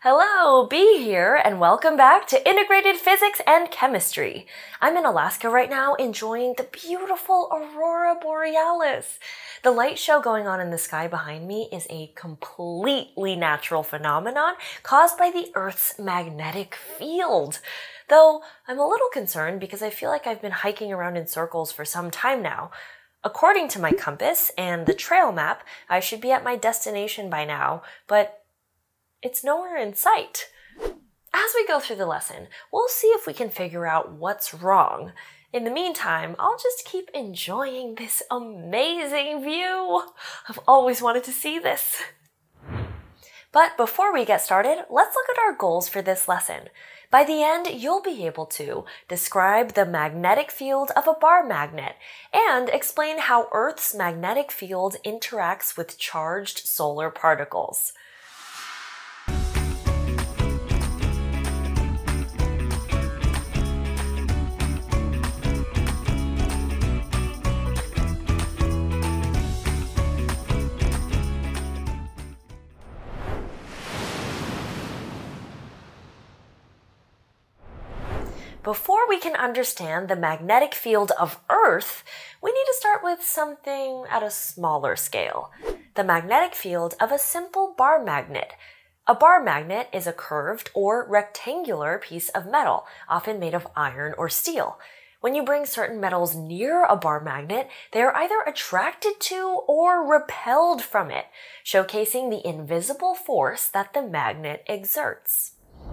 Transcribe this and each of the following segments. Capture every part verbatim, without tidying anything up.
Hello, Bee here, and welcome back to Integrated Physics and Chemistry. I'm in Alaska right now enjoying the beautiful Aurora Borealis. The light show going on in the sky behind me is a completely natural phenomenon caused by the Earth's magnetic field. Though I'm a little concerned because I feel like I've been hiking around in circles for some time now. According to my compass and the trail map, I should be at my destination by now, but it's nowhere in sight. As we go through the lesson, we'll see if we can figure out what's wrong. In the meantime, I'll just keep enjoying this amazing view. I've always wanted to see this. But before we get started, let's look at our goals for this lesson. By the end, you'll be able to describe the magnetic field of a bar magnet and explain how Earth's magnetic field interacts with charged solar particles. Before we can understand the magnetic field of Earth, we need to start with something at a smaller scale. The magnetic field of a simple bar magnet. A bar magnet is a curved or rectangular piece of metal, often made of iron or steel. When you bring certain metals near a bar magnet, they are either attracted to or repelled from it, showcasing the invisible force that the magnet exerts.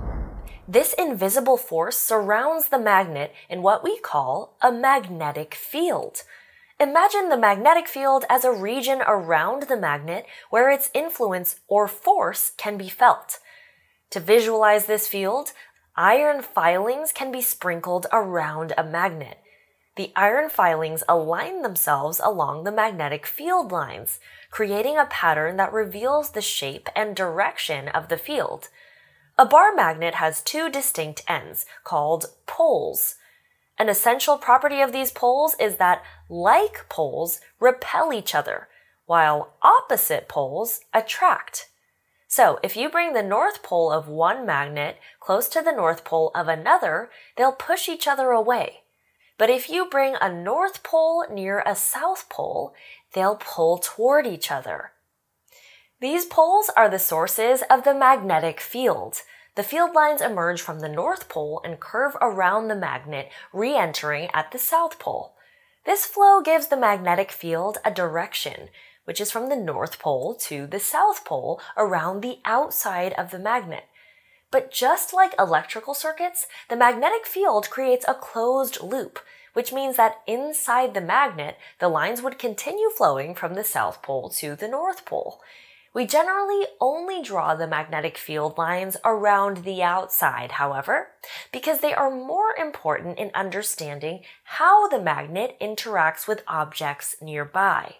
This invisible force surrounds the magnet in what we call a magnetic field. Imagine the magnetic field as a region around the magnet where its influence or force can be felt. To visualize this field, iron filings can be sprinkled around a magnet. The iron filings align themselves along the magnetic field lines, creating a pattern that reveals the shape and direction of the field. A bar magnet has two distinct ends, called poles. An essential property of these poles is that like poles repel each other, while opposite poles attract. So, if you bring the north pole of one magnet close to the north pole of another, they'll push each other away. But if you bring a north pole near a south pole, they'll pull toward each other. These poles are the sources of the magnetic field. The field lines emerge from the North Pole and curve around the magnet, re-entering at the South Pole. This flow gives the magnetic field a direction, which is from the North Pole to the South Pole around the outside of the magnet. But just like electrical circuits, the magnetic field creates a closed loop, which means that inside the magnet, the lines would continue flowing from the South Pole to the North Pole. We generally only draw the magnetic field lines around the outside, however, because they are more important in understanding how the magnet interacts with objects nearby.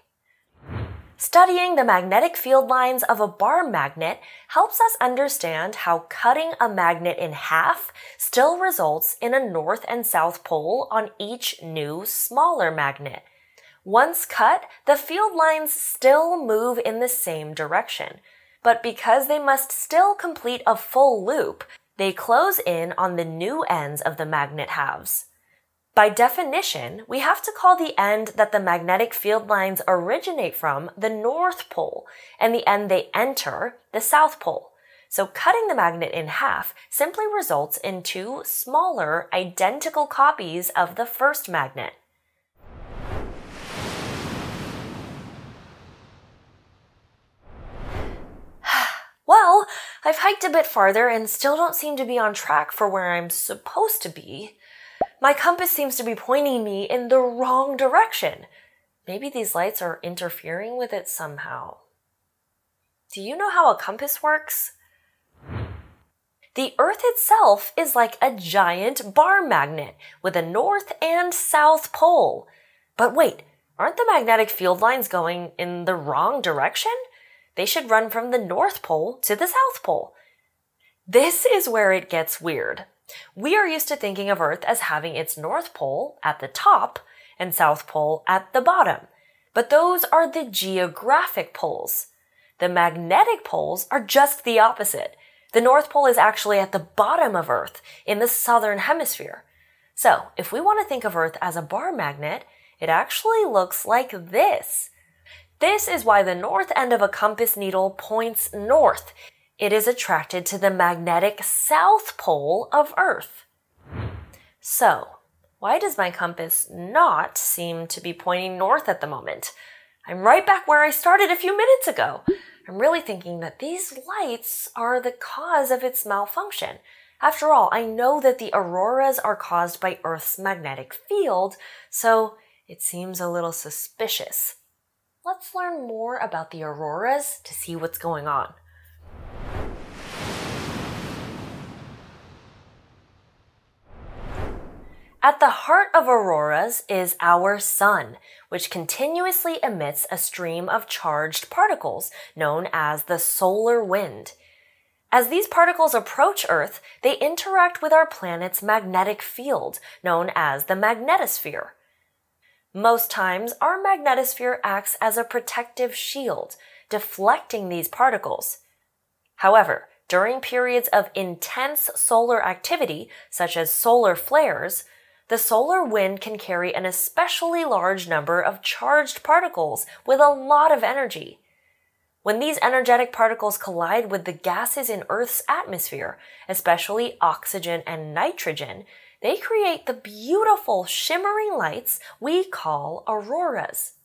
Studying the magnetic field lines of a bar magnet helps us understand how cutting a magnet in half still results in a north and south pole on each new, smaller magnet. Once cut, the field lines still move in the same direction, but because they must still complete a full loop, they close in on the new ends of the magnet halves. By definition, we have to call the end that the magnetic field lines originate from the North Pole, and the end they enter the South Pole. So cutting the magnet in half simply results in two smaller, identical copies of the first magnet. Well, I've hiked a bit farther and still don't seem to be on track for where I'm supposed to be. My compass seems to be pointing me in the wrong direction. Maybe these lights are interfering with it somehow. Do you know how a compass works? The Earth itself is like a giant bar magnet with a north and south pole. But wait, aren't the magnetic field lines going in the wrong direction? They should run from the North Pole to the South Pole. This is where it gets weird. We are used to thinking of Earth as having its North Pole at the top and South Pole at the bottom. But those are the geographic poles. The magnetic poles are just the opposite. The North Pole is actually at the bottom of Earth, in the southern hemisphere. So, if we want to think of Earth as a bar magnet, it actually looks like this. This is why the north end of a compass needle points north. It is attracted to the magnetic south pole of Earth. So, why does my compass not seem to be pointing north at the moment? I'm right back where I started a few minutes ago. I'm really thinking that these lights are the cause of its malfunction. After all, I know that the auroras are caused by Earth's magnetic field, so it seems a little suspicious. Let's learn more about the auroras to see what's going on. At the heart of auroras is our sun, which continuously emits a stream of charged particles known as the solar wind. As these particles approach Earth, they interact with our planet's magnetic field, known as the magnetosphere. Most times, our magnetosphere acts as a protective shield, deflecting these particles. However, during periods of intense solar activity, such as solar flares, the solar wind can carry an especially large number of charged particles with a lot of energy. When these energetic particles collide with the gases in Earth's atmosphere, especially oxygen and nitrogen, they create the beautiful shimmering lights we call auroras.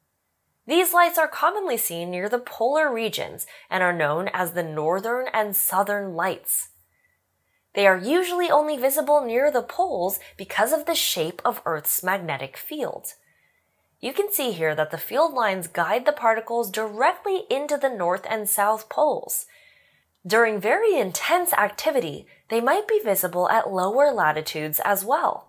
These lights are commonly seen near the polar regions and are known as the northern and southern lights. They are usually only visible near the poles because of the shape of Earth's magnetic field. You can see here that the field lines guide the particles directly into the north and south poles. During very intense activity, they might be visible at lower latitudes as well.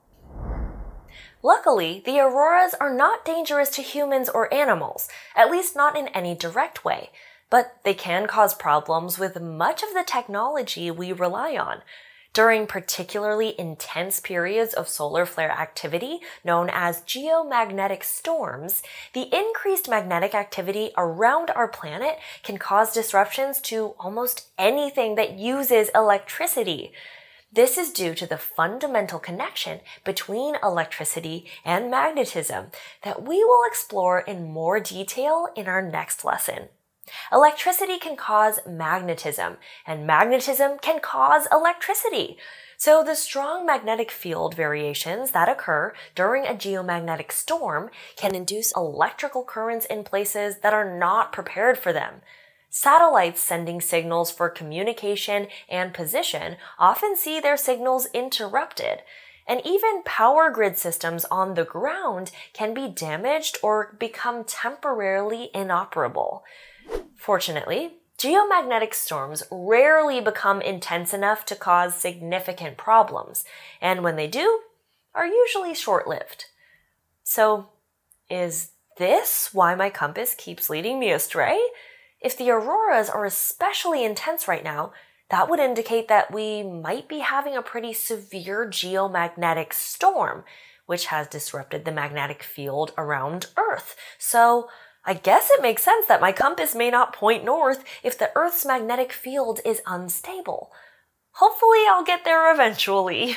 Luckily, the auroras are not dangerous to humans or animals, at least not in any direct way, but they can cause problems with much of the technology we rely on. During particularly intense periods of solar flare activity, known as geomagnetic storms, the increased magnetic activity around our planet can cause disruptions to almost anything that uses electricity. This is due to the fundamental connection between electricity and magnetism that we will explore in more detail in our next lesson. Electricity can cause magnetism, and magnetism can cause electricity. So the strong magnetic field variations that occur during a geomagnetic storm can induce electrical currents in places that are not prepared for them. Satellites sending signals for communication and position often see their signals interrupted, and even power grid systems on the ground can be damaged or become temporarily inoperable. Fortunately, geomagnetic storms rarely become intense enough to cause significant problems, and when they do, are usually short-lived. So, is this why my compass keeps leading me astray? If the auroras are especially intense right now, that would indicate that we might be having a pretty severe geomagnetic storm, which has disrupted the magnetic field around Earth. So, I guess it makes sense that my compass may not point north if the Earth's magnetic field is unstable. Hopefully I'll get there eventually.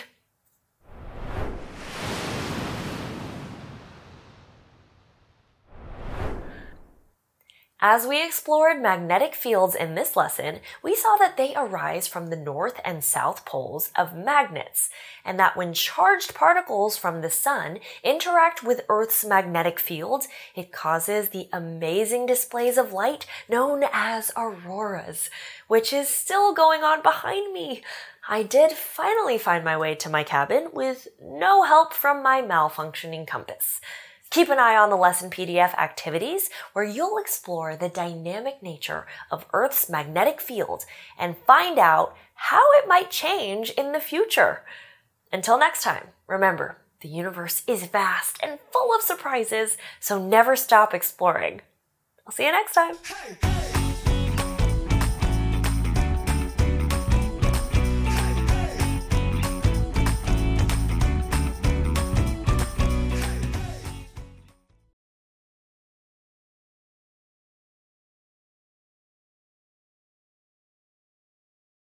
As we explored magnetic fields in this lesson, we saw that they arise from the north and south poles of magnets, and that when charged particles from the sun interact with Earth's magnetic field, it causes the amazing displays of light known as auroras, which is still going on behind me. I did finally find my way to my cabin with no help from my malfunctioning compass. Keep an eye on the lesson P D F activities, where you'll explore the dynamic nature of Earth's magnetic field and find out how it might change in the future. Until next time, remember, the universe is vast and full of surprises, so never stop exploring. I'll see you next time.